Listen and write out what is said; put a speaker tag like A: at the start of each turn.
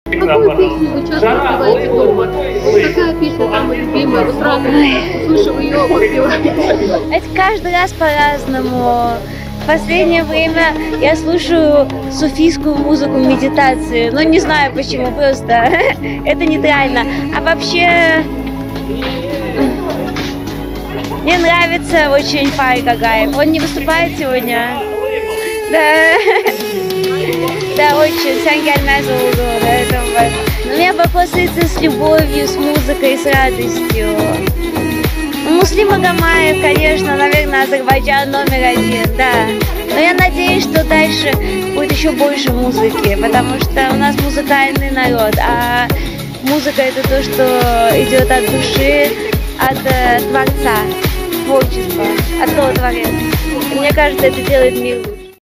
A: Какую песню вы часто напеваете дома? Вот какая песня самая любимая? Вы сразу, услышав ее, подпеваете?
B: Это каждый раз по-разному. В последнее время я слушаю суфийскую музыку, медитации. Но не знаю почему, просто это нейтрально. А вообще, мне нравится очень Фарик Агаев. Он не выступает сегодня? Да. Да, очень. У меня вопрос с любовью, с музыкой, с радостью. Муслим Магомаев, конечно, наверное, Азербайджан №1, да. Но я надеюсь, что дальше будет еще больше музыки, потому что у нас музыкальный народ, а музыка это то, что идет от души, от Творца, творчества, от того Творец. И мне кажется, это делает мир лучше.